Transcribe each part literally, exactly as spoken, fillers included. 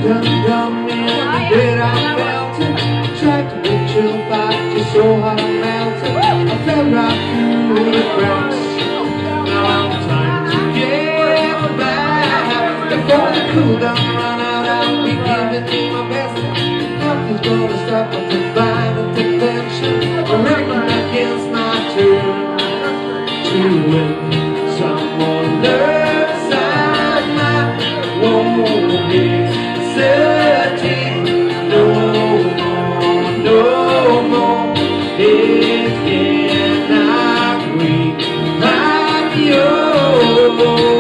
done done me and the bed I felt it. Tried to reach you back, just so hot I melted. I fell right through the cracks. Now I'm trying to get back. Before the cool down run out, I'll be giving you my best. Nothing's gonna stop us divine intervention. I'm working against my turn to win. Someone learns I'm not won't hesitate no more, no more. It cannot wait. I'm yours.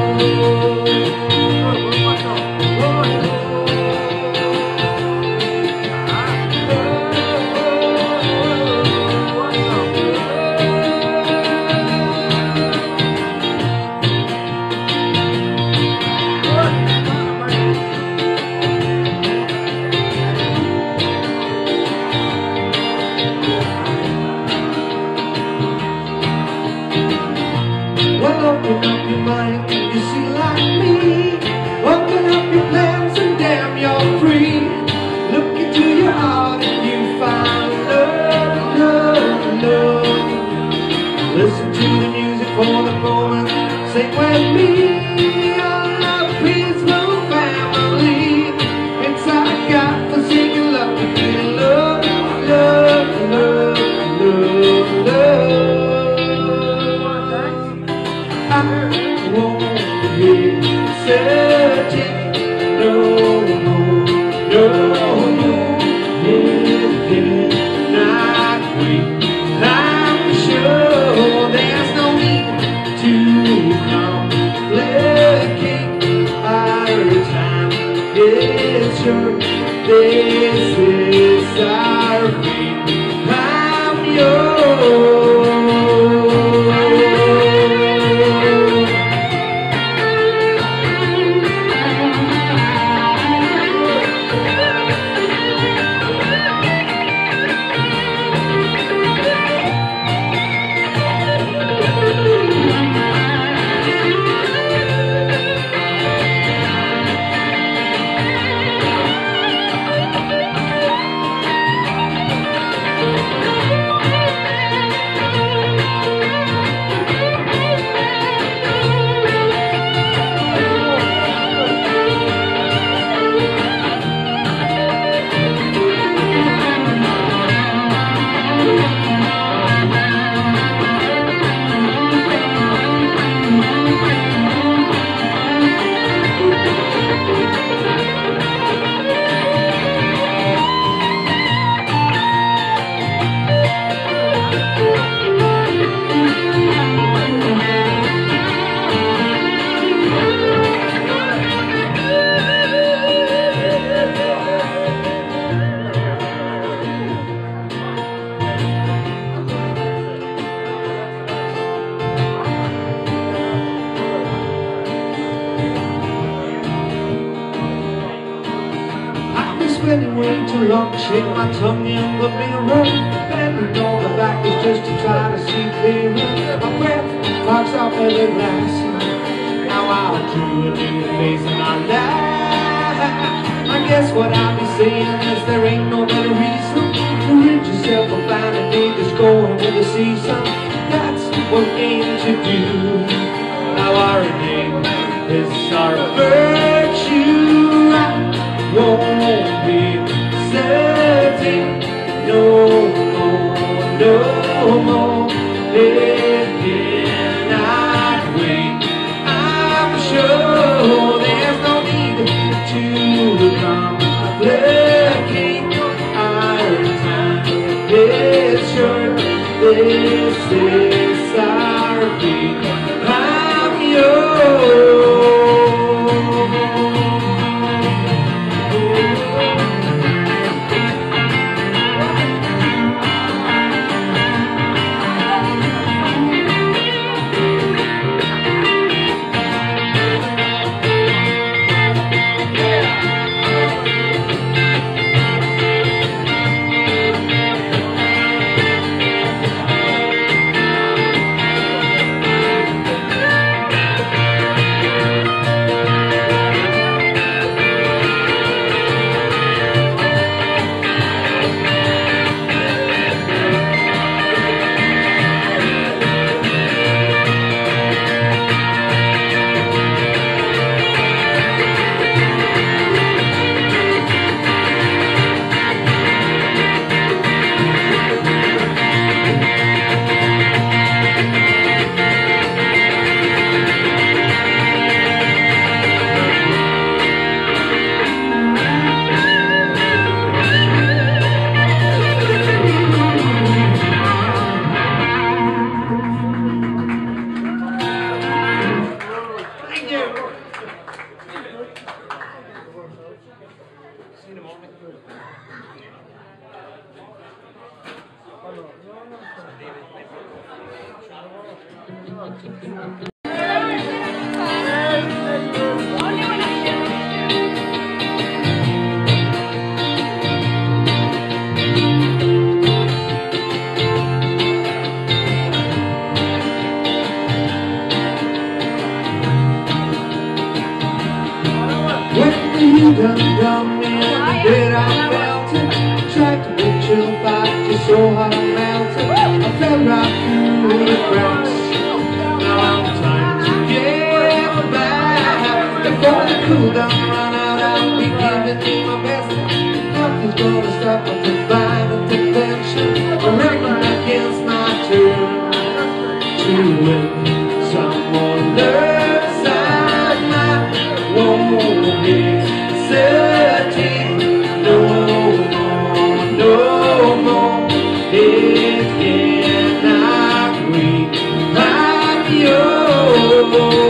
Open up your mind, can you see like me? Open up your plans and damn you're free. Look into your heart and you find love, love, love. Listen to the music for the moment. Sing with me, our love, peaceful family. Inside God forsaken love, we feel love, love, love, love, love. I won't be searching no more, no more. It cannot wait. I'm sure there's no need to complicate our time. It's sure this is our fate. I'm yours. Spending way too long to shake my tongue in the mirror. Bending on the back is just to try to see clearer. My breath fogs off every glass. Now I'll do a new face and I laugh. I guess what I'll be saying is there ain't no better reason to rid yourself of vanity, just going with the season. That's what we aim to do. Now our name is our virtue. I won't be searching no more, no more. It cannot wait. I'm sure there's no need to complicate our time. It's sure this is our fate. I'm yours. You done done me in the bed I felt it. Tried to reach you back, just so hot I melted. I fell right through the cracks. Now I'm trying to get back. Before the cool down run out, I'll be giving you my best. Nothing's gonna stop me from finding attention. I'm working against my turn to win. Someone loves and I won't hesitate no more, no more. It cannot wait like yours.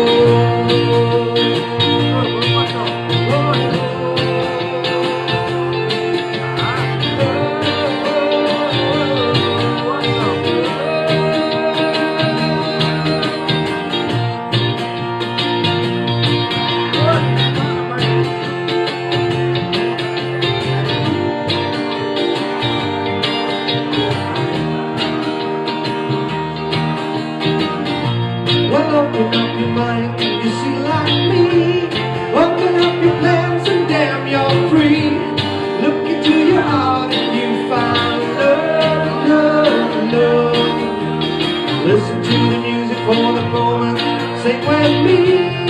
Open up your mind, can you see like me? Open up your plans and damn, you're free. Look into your heart and you find love, love, love. Listen to the music for the moment, sing with me.